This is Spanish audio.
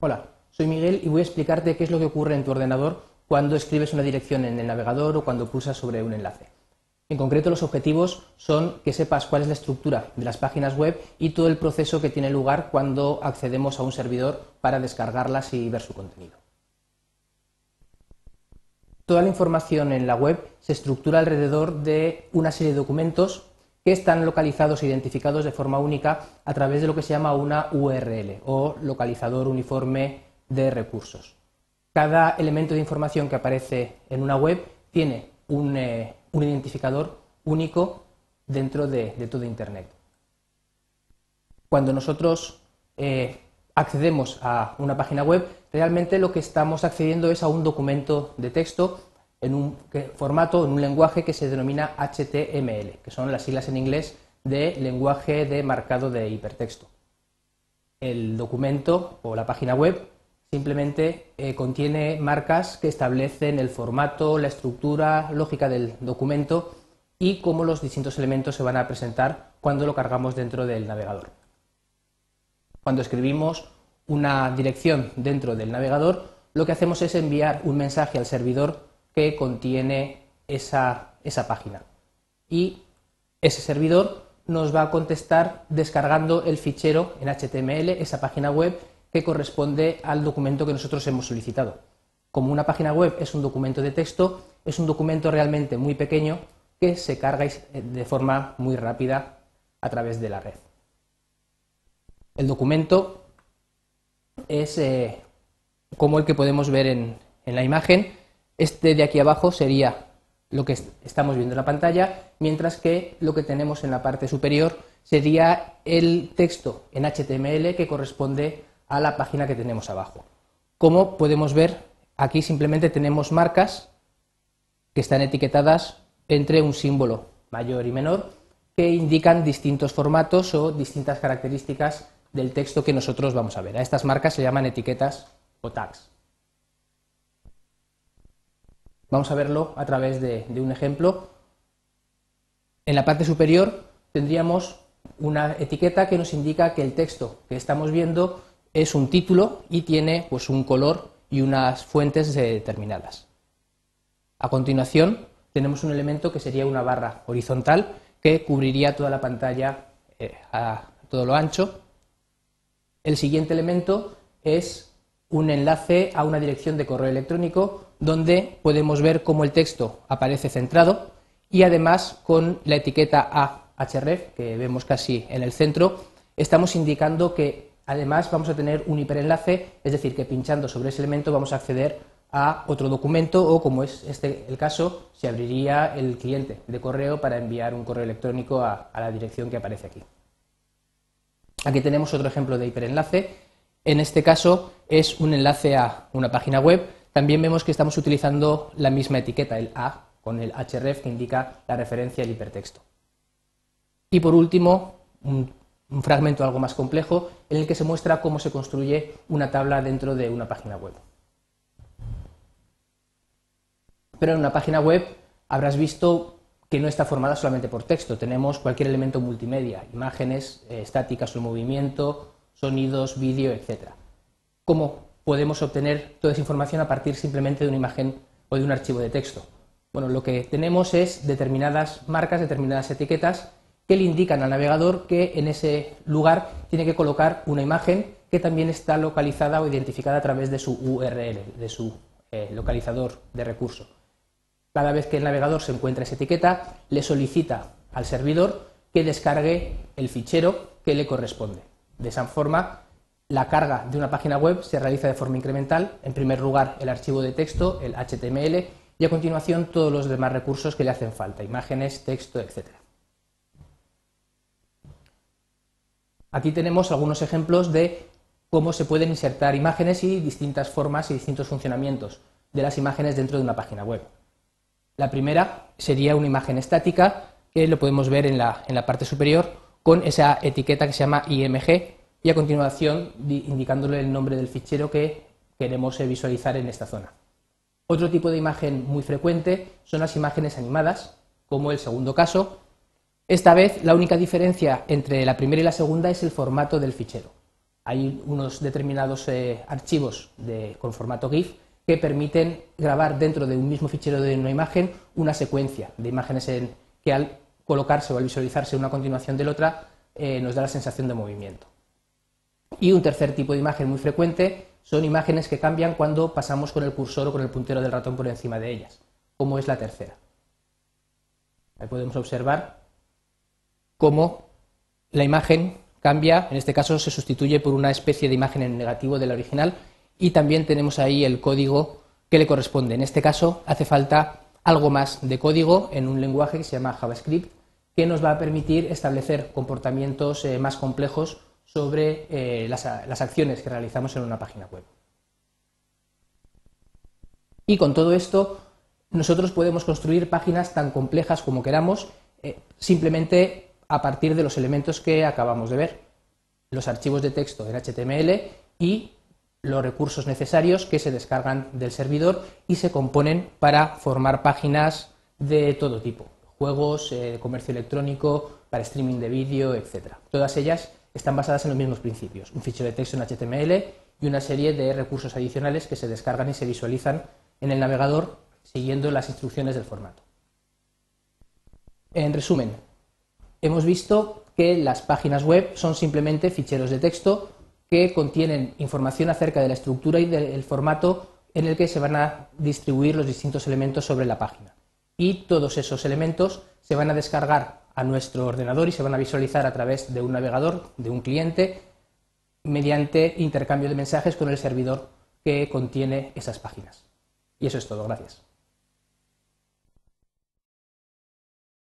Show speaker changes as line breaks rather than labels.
Hola, soy Miguel y voy a explicarte qué es lo que ocurre en tu ordenador cuando escribes una dirección en el navegador o cuando pulsas sobre un enlace. En concreto, los objetivos son que sepas cuál es la estructura de las páginas web y todo el proceso que tiene lugar cuando accedemos a un servidor para descargarlas y ver su contenido. Toda la información en la web se estructura alrededor de una serie de documentos que están localizados e identificados de forma única a través de lo que se llama una URL o localizador uniforme de recursos. Cada elemento de información que aparece en una web tiene un identificador único dentro de todo Internet. Cuando nosotros accedemos a una página web, realmente lo que estamos accediendo es a un documento de texto en un formato, en un lenguaje que se denomina HTML, que son las siglas en inglés de lenguaje de marcado de hipertexto. El documento o la página web simplemente contiene marcas que establecen el formato, la estructura lógica del documento y cómo los distintos elementos se van a presentar cuando lo cargamos dentro del navegador. Cuando escribimos una dirección dentro del navegador, lo que hacemos es enviar un mensaje al servidor que contiene esa página. Y ese servidor nos va a contestar descargando el fichero en HTML, esa página web que corresponde al documento que nosotros hemos solicitado. Como una página web es un documento de texto, es un documento realmente muy pequeño que se carga de forma muy rápida a través de la red. El documento es como el que podemos ver en la imagen. Este de aquí abajo sería lo que estamos viendo en la pantalla, mientras que lo que tenemos en la parte superior sería el texto en HTML que corresponde a la página que tenemos abajo. Como podemos ver, aquí simplemente tenemos marcas que están etiquetadas entre un símbolo mayor y menor que indican distintos formatos o distintas características del texto que nosotros vamos a ver. A estas marcas se llaman etiquetas o tags. Vamos a verlo a través de un ejemplo. En la parte superior tendríamos una etiqueta que nos indica que el texto que estamos viendo es un título y tiene pues, un color y unas fuentes determinadas. A continuación tenemos un elemento que sería una barra horizontal que cubriría toda la pantalla a todo lo ancho. El siguiente elemento es un enlace a una dirección de correo electrónico donde podemos ver cómo el texto aparece centrado y además con la etiqueta ahref que vemos casi en el centro estamos indicando que además vamos a tener un hiperenlace, es decir, que pinchando sobre ese elemento vamos a acceder a otro documento o, como es el caso, se abriría el cliente de correo para enviar un correo electrónico a la dirección que aparece aquí. Aquí tenemos otro ejemplo de hiperenlace. En este caso es un enlace a una página web. También vemos que estamos utilizando la misma etiqueta, el A, con el href que indica la referencia al hipertexto. Y por último, un fragmento algo más complejo en el que se muestra cómo se construye una tabla dentro de una página web. Pero en una página web habrás visto que no está formada solamente por texto. Tenemos cualquier elemento multimedia, imágenes estáticas o en movimiento, sonidos, vídeo, etc. ¿Cómo podemos obtener toda esa información a partir simplemente de una imagen o de un archivo de texto? Bueno, lo que tenemos es determinadas marcas, determinadas etiquetas que le indican al navegador que en ese lugar tiene que colocar una imagen que también está localizada o identificada a través de su URL, de su localizador de recurso. Cada vez que el navegador se encuentra esa etiqueta, le solicita al servidor que descargue el fichero que le corresponde. De esa forma, la carga de una página web se realiza de forma incremental. En primer lugar, el archivo de texto, el HTML, y a continuación todos los demás recursos que le hacen falta, imágenes, texto, etc. Aquí tenemos algunos ejemplos de cómo se pueden insertar imágenes y distintas formas y distintos funcionamientos de las imágenes dentro de una página web. La primera sería una imagen estática, que lo podemos ver en la parte superior, con esa etiqueta que se llama IMG, y a continuación indicándole el nombre del fichero que queremos visualizar en esta zona. Otro tipo de imagen muy frecuente son las imágenes animadas, como el segundo caso. Esta vez la única diferencia entre la primera y la segunda es el formato del fichero. Hay unos determinados archivos con formato GIF que permiten grabar dentro de un mismo fichero de una imagen una secuencia de imágenes que al colocarse o al visualizarse una a continuación de la otra nos da la sensación de movimiento. Y un tercer tipo de imagen muy frecuente son imágenes que cambian cuando pasamos con el cursor o con el puntero del ratón por encima de ellas, como es la tercera. Ahí podemos observar cómo la imagen cambia, en este caso se sustituye por una especie de imagen en negativo de la original, y también tenemos ahí el código que le corresponde. En este caso hace falta algo más de código en un lenguaje que se llama JavaScript, que nos va a permitir establecer comportamientos más complejos sobre las acciones que realizamos en una página web. Y con todo esto nosotros podemos construir páginas tan complejas como queramos, simplemente a partir de los elementos que acabamos de ver, los archivos de texto en HTML y los recursos necesarios que se descargan del servidor y se componen para formar páginas de todo tipo, juegos, comercio electrónico, para streaming de vídeo, etc. Todas ellas están basadas en los mismos principios, un fichero de texto en HTML y una serie de recursos adicionales que se descargan y se visualizan en el navegador siguiendo las instrucciones del formato. En resumen, hemos visto que las páginas web son simplemente ficheros de texto que contienen información acerca de la estructura y del formato en el que se van a distribuir los distintos elementos sobre la página. Y todos esos elementos se van a descargar a nuestro ordenador y se van a visualizar a través de un navegador, de un cliente, mediante intercambio de mensajes con el servidor que contiene esas páginas. Y eso es todo, gracias.